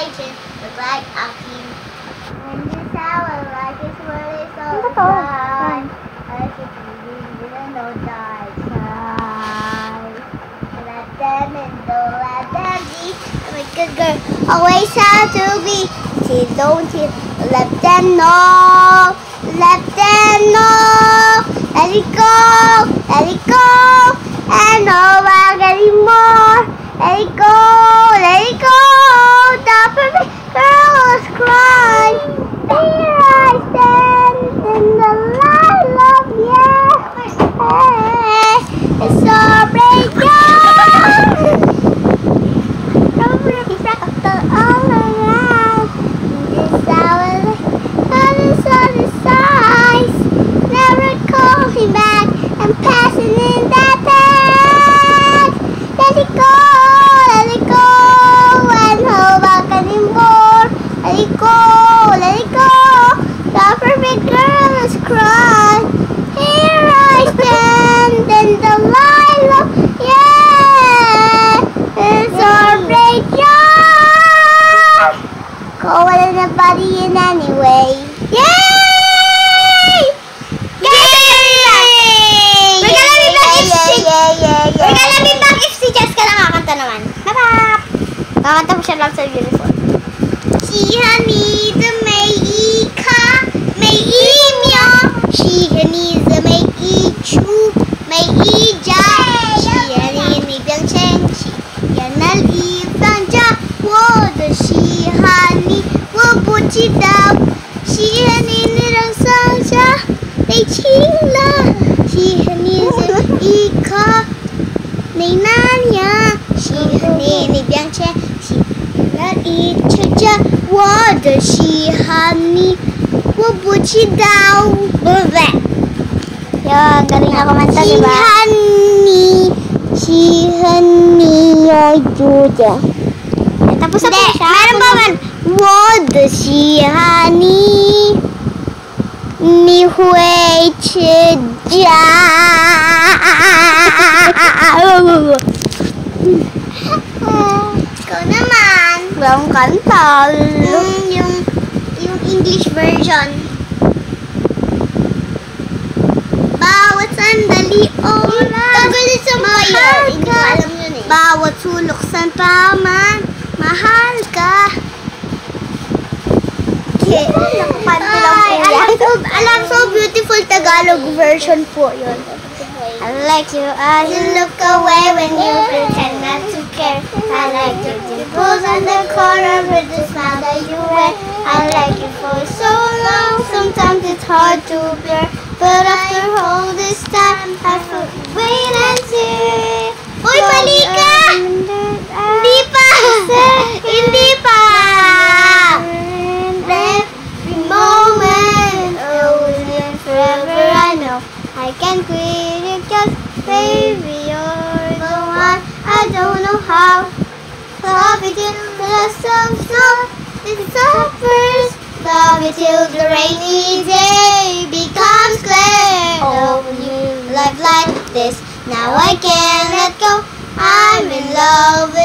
chin, look like a king. When you sour like his world is so Ano to? dry. I should didn't know die. Let them in, don't let them be. I'm a good girl, always have to be. See, don't you let them know. Let them know. Let it go, let it go. And no back anymore. Let it go, let it go. The perfect girl is crying. Here I stand in the light of yes. It's so bright, don't reflect all around. This hour, God is on his size. Never calling back and passing in that past. Let it go, and hold back anymore. Let it go, let it go. The perfect girl is crying. Here I stand in the light of yeah. It's our great job. Go with anybody in any way. Yay! We're gonna be back if si Jessica nakakanta naman. Bye-bye! Kakanta mo siya lang sa uniform. 시한이도 메이카 메이며 시한이도 메이추 메이자 시한이 병첸치 연날 이방자 我的시한이 我不知道시한이你让上下被亲了시한이是一颗你那样시한이你병첸치 연날一直着我的稀罕你，我不知道，不对。 Yun, galing na kumanta, di ba? 稀罕你有主角。 Tapos na po siya. Meron pa man. 我的稀罕你，你会吃掉。Ikaw naman. Walang kanta. Yung English version. Bawat sandali oras. Tagalog sa mahal ka. Hindi ko alam yun eh. Bawat sulok saan pa man. Mahal ka. Okay. Alam, so beautiful Tagalog version po yun. I like you as You look away when you pretend not to care. I like your dimples on the corner with the smile that you wear. I like you for so long, sometimes it's hard to bear. But after all this time, I wait and see. Uy, mali ka! Hindi pa! Hindi pa! Every moment, always and forever, I know. I can't quit it just baby, you're the one. I don't know how. Love it till the sun suffers. Love it till the rainy day becomes clear. Oh, you life like this. Now I can't let go. I'm in love